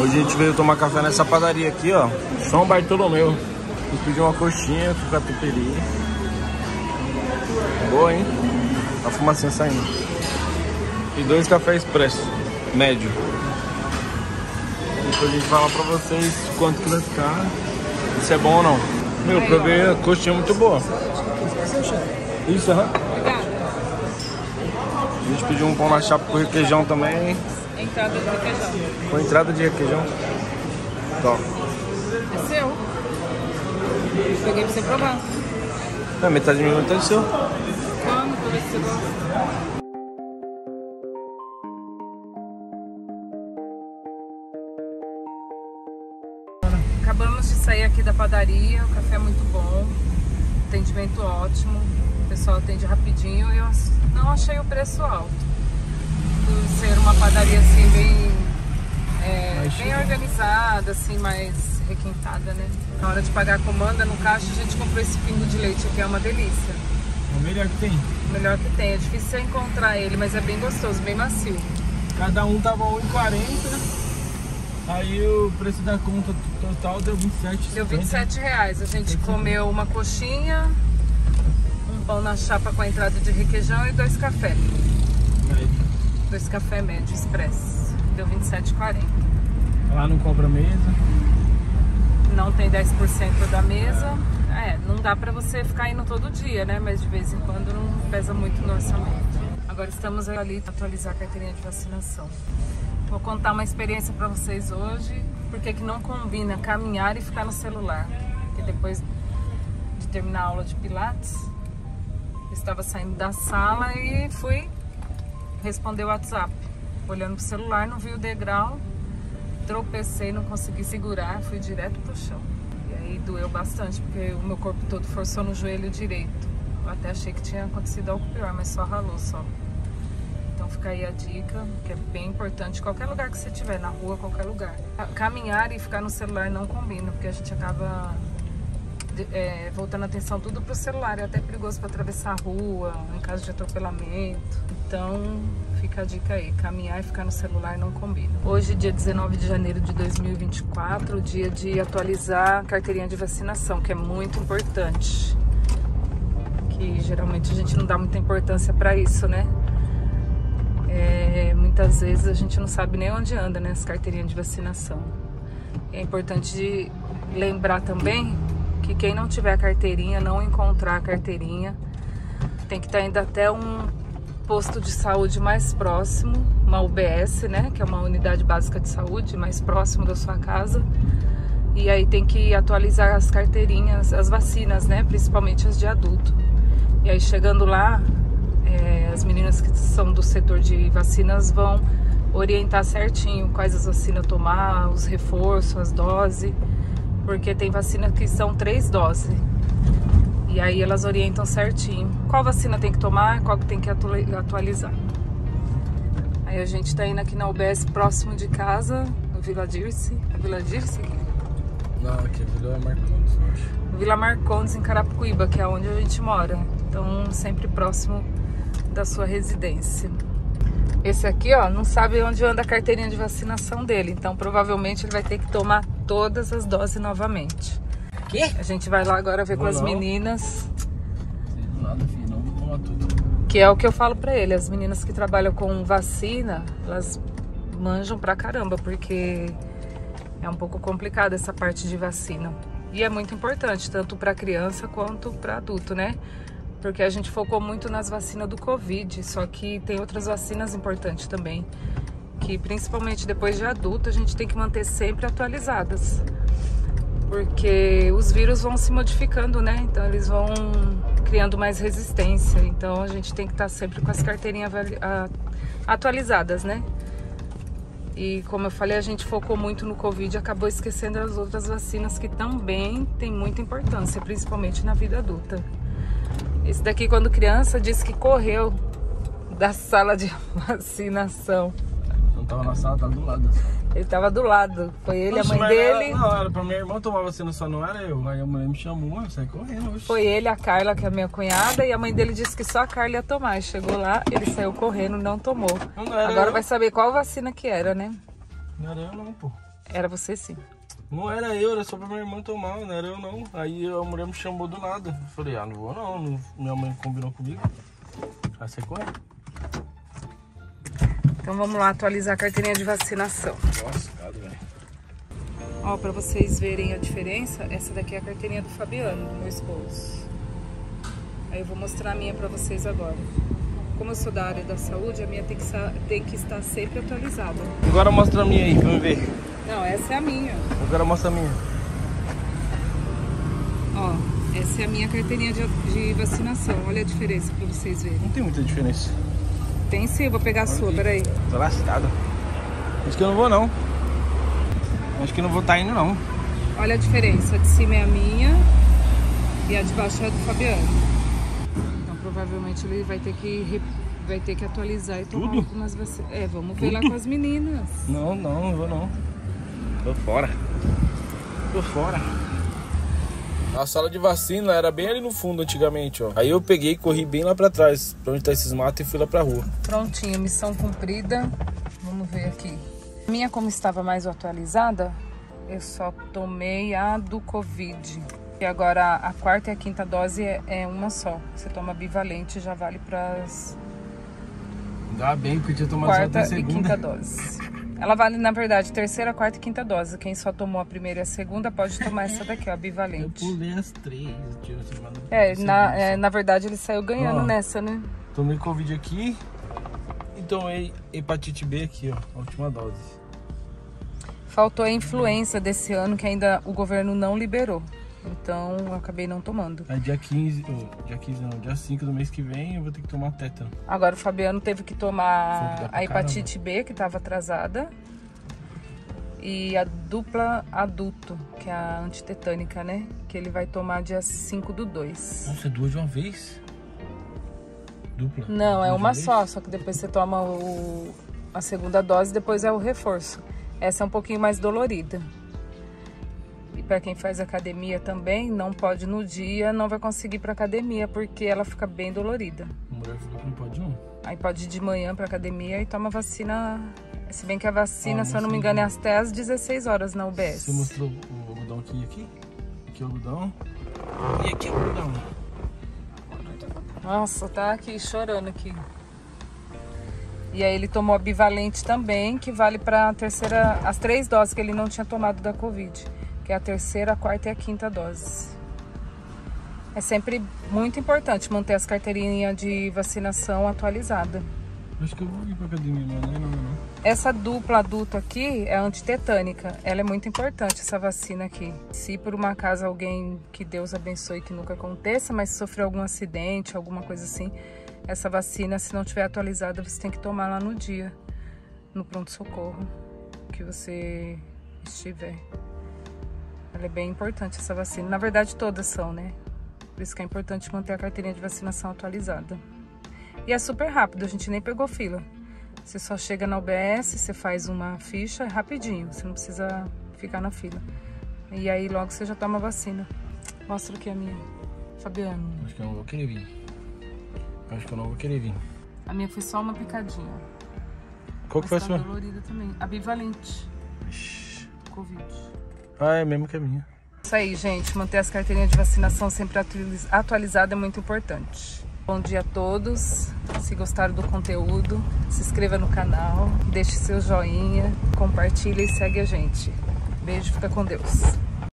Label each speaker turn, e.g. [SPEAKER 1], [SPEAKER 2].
[SPEAKER 1] Hoje a gente veio tomar café nessa padaria aqui, ó. São Bartolomeu. Eu pedi uma coxinha com catupiry. Boa, hein? A fumacinha saindo. E 2 cafés expresso, médio. Depois a gente fala pra vocês quanto que vai ficar, se é bom ou não. Meu, provei a coxinha muito boa. Isso, aham. A gente pediu um pão na chapa com requeijão também.
[SPEAKER 2] Entrada de requeijão.
[SPEAKER 1] Com entrada de requeijão. Top.
[SPEAKER 2] É seu. Peguei pra você provar.
[SPEAKER 1] É, metade de mim, metade seu.
[SPEAKER 2] Vamos pra ver se você gosta. Acabamos de sair aqui da padaria, o café é muito bom, atendimento ótimo, o pessoal atende rapidinho e eu não achei o preço alto. Por ser uma padaria assim bem organizada, assim, mais requintada, né? Na hora de pagar a comanda no caixa a gente comprou esse pingo de leite aqui, é uma delícia.
[SPEAKER 1] É o melhor que tem.
[SPEAKER 2] O melhor que tem, é difícil você encontrar ele, mas é bem gostoso, bem macio.
[SPEAKER 1] Cada um tava R$1,40. Aí o preço da conta total deu R$27,50.
[SPEAKER 2] Deu R$27. A gente comeu uma coxinha, um pão na chapa com a entrada de requeijão e 2 cafés.
[SPEAKER 1] Médio.
[SPEAKER 2] 2 cafés médio expresso. Deu R$27,40.
[SPEAKER 1] Lá não compra mesa.
[SPEAKER 2] Não tem 10% da mesa. Não dá pra você ficar indo todo dia, né? Mas de vez em quando não pesa muito no orçamento. Agora estamos ali para atualizar a carteirinha de vacinação. Vou contar uma experiência para vocês hoje, porque que não combina caminhar e ficar no celular. Porque depois de terminar a aula de Pilates, eu estava saindo da sala e fui responder o WhatsApp. Olhando pro celular, não vi o degrau, tropecei, não consegui segurar, fui direto pro chão. E aí doeu bastante, porque o meu corpo todo forçou no joelho direito. Eu até achei que tinha acontecido algo pior, mas só ralou só. Então fica aí a dica, que é bem importante, qualquer lugar que você estiver, na rua, qualquer lugar. Caminhar e ficar no celular não combina, porque a gente acaba voltando a atenção tudo pro celular. É até perigoso para atravessar a rua, em caso de atropelamento. Então fica a dica aí, caminhar e ficar no celular não combina. Hoje, dia 19 de janeiro de 2024, dia de atualizar a carteirinha de vacinação, que é muito importante. Que geralmente a gente não dá muita importância para isso, né? Muitas vezes a gente não sabe nem onde anda, né, as carteirinhas de vacinação. É importante lembrar também que quem não tiver a carteirinha, não encontrar a carteirinha, tem que estar indo até um posto de saúde mais próximo, uma UBS, né, que é uma unidade básica de saúde mais próximo da sua casa. E aí tem que atualizar as carteirinhas, as vacinas, né, principalmente as de adulto. E aí chegando lá, as meninas que são do setor de vacinas vão orientar certinho quais as vacinas tomar, os reforços, as doses, porque tem vacina que são 3 doses. E aí elas orientam certinho qual vacina tem que tomar, qual que tem que atualizar. Aí a gente tá indo aqui na UBS próximo de casa, no Vila Dirce. É Vila Dirce aqui?
[SPEAKER 1] Não, aqui é Vila Marcondes, eu acho.
[SPEAKER 2] Vila Marcondes, em Carapicuíba, que é onde a gente mora. Então sempre próximo da sua residência. Esse aqui, ó, não sabe onde anda a carteirinha de vacinação dele, então provavelmente ele vai ter que tomar todas as doses novamente.
[SPEAKER 1] Quê?
[SPEAKER 2] A gente vai lá agora ver com as meninas.
[SPEAKER 1] Nada, filho, não vou tomar tudo.
[SPEAKER 2] Que é o que eu falo pra ele, as meninas que trabalham com vacina, elas manjam pra caramba, porque é um pouco complicado essa parte de vacina. E é muito importante, tanto pra criança quanto pra adulto, né? Porque a gente focou muito nas vacinas do Covid, só que tem outras vacinas importantes também, que principalmente depois de adulto a gente tem que manter sempre atualizadas, porque os vírus vão se modificando, né? Então eles vão criando mais resistência, então a gente tem que estar sempre com as carteirinhas atualizadas, né? E como eu falei, a gente focou muito no Covid e acabou esquecendo as outras vacinas que também têm muita importância, principalmente na vida adulta. Esse daqui, quando criança, disse que correu da sala de vacinação.
[SPEAKER 1] Não tava na sala, tava do lado da sala.
[SPEAKER 2] Ele tava do lado. Foi ele,
[SPEAKER 1] Oxe,
[SPEAKER 2] a mãe dele.
[SPEAKER 1] Não, era pra minha irmã tomar vacina, só não era eu. Aí a mulher me chamou, eu saí correndo. Oxe.
[SPEAKER 2] Foi ele, a Carla, que é a minha cunhada, e a mãe dele disse que só a Carla ia tomar. E chegou lá, ele saiu correndo, não tomou.
[SPEAKER 1] Não era
[SPEAKER 2] Agora
[SPEAKER 1] eu.
[SPEAKER 2] vai saber qual vacina que era, né?
[SPEAKER 1] Não era eu não, pô.
[SPEAKER 2] Era você sim.
[SPEAKER 1] Não era eu, era só pra minha irmã tomar, não era eu não. Aí a mulher me chamou do nada. Eu falei, não vou não, minha mãe combinou comigo. Aí você corre.
[SPEAKER 2] Então vamos lá atualizar a carteirinha de vacinação.
[SPEAKER 1] Nossa, cara, velho.
[SPEAKER 2] Ó, pra vocês verem a diferença, essa daqui é a carteirinha do Fabiano, do meu esposo. Aí eu vou mostrar a minha pra vocês agora. Como eu sou da área da saúde, a minha tem que estar sempre atualizada.
[SPEAKER 1] Agora mostra a minha aí, vamos ver.
[SPEAKER 2] Não, essa é a minha.
[SPEAKER 1] Agora mostra a minha.
[SPEAKER 2] Ó, essa é a minha carteirinha de vacinação. Olha a diferença pra vocês verem.
[SPEAKER 1] Não tem muita diferença.
[SPEAKER 2] Tem sim, eu vou pegar a sua, peraí.
[SPEAKER 1] Tô lascado. Acho que eu não vou não. Acho que eu não vou estar indo não.
[SPEAKER 2] Olha a diferença, a de cima é a minha e a de baixo é a do Fabiano. Então provavelmente ele vai ter que atualizar e tomar algumas vacinas. É, vamos ver lá com as meninas.
[SPEAKER 1] Não vou não. Tô fora. A sala de vacina era bem ali no fundo antigamente, ó. Aí eu peguei e corri bem lá pra trás, pra onde tá esses matos, e fui lá pra rua.
[SPEAKER 2] Prontinho, missão cumprida. Vamos ver aqui. A minha, como estava mais atualizada, eu só tomei a do Covid. E agora a quarta e a quinta dose é uma só. Você toma bivalente, já vale pras...
[SPEAKER 1] Ainda bem que eu tinha tomado
[SPEAKER 2] quarta
[SPEAKER 1] só a
[SPEAKER 2] e
[SPEAKER 1] segunda.
[SPEAKER 2] quinta dose. Ela vale, na verdade, terceira, quarta e quinta dose. Quem só tomou a primeira e a segunda pode tomar essa daqui, ó, bivalente.
[SPEAKER 1] Eu pulei as 3.
[SPEAKER 2] Na verdade, ele saiu ganhando nessa, né?
[SPEAKER 1] Tomei Covid aqui e tomei hepatite B aqui, ó, a última dose.
[SPEAKER 2] Faltou a influenza desse ano, que ainda o governo não liberou. Então, eu acabei não tomando.
[SPEAKER 1] Aí dia 5 do mês que vem eu vou ter que tomar tétano.
[SPEAKER 2] Agora o Fabiano teve que tomar a hepatite B, que estava atrasada. E a dupla adulto, que é a antitetânica, né? Que ele vai tomar dia 5/2.
[SPEAKER 1] Nossa, é 2 de uma vez? Dupla?
[SPEAKER 2] Não, é uma só que depois você toma a segunda dose, depois é o reforço. Essa é um pouquinho mais dolorida. E para quem faz academia também, não pode no dia, não vai conseguir ir pra academia, porque ela fica bem dolorida.
[SPEAKER 1] A mulher falou que não pode não.
[SPEAKER 2] Aí pode ir de manhã pra academia e toma vacina. Se bem que a vacina, se eu não me engano, é até às 16 horas na UBS.
[SPEAKER 1] Você mostrou o algodão aqui? Aqui é o algodão. E aqui é o algodão.
[SPEAKER 2] Nossa, tá aqui chorando aqui. E aí ele tomou a bivalente também, que vale pra terceira, as 3 doses que ele não tinha tomado da Covid. Que é a terceira, a quarta e a quinta dose. É sempre muito importante manter as carteirinhas de vacinação atualizadas.
[SPEAKER 1] Acho que eu vou ir pra academia, mas não.
[SPEAKER 2] Essa dupla adulta aqui é a antitetânica. Ela é muito importante, essa vacina aqui. Se por uma acaso alguém, que Deus abençoe que nunca aconteça, mas sofreu algum acidente, alguma coisa assim, essa vacina, se não tiver atualizada, você tem que tomar lá no dia, no pronto-socorro que você estiver. Ela é bem importante, essa vacina. Na verdade, todas são, né? Por isso que é importante manter a carteirinha de vacinação atualizada. E é super rápido, a gente nem pegou fila. Você só chega na UBS, você faz uma ficha, é rapidinho. Você não precisa ficar na fila. E aí logo você já toma a vacina. Mostra aqui a minha. Fabiano.
[SPEAKER 1] Acho que eu não vou querer vir.
[SPEAKER 2] A minha foi só uma picadinha.
[SPEAKER 1] Qual que foi a sua?
[SPEAKER 2] Dolorida também. A bivalente. Covid.
[SPEAKER 1] Ah, é mesmo que a minha.
[SPEAKER 2] Isso aí, gente. Manter as carteirinhas de vacinação sempre atualizadas é muito importante. Bom dia a todos. Se gostaram do conteúdo, se inscreva no canal, deixe seu joinha, compartilhe e segue a gente. Beijo, fica com Deus.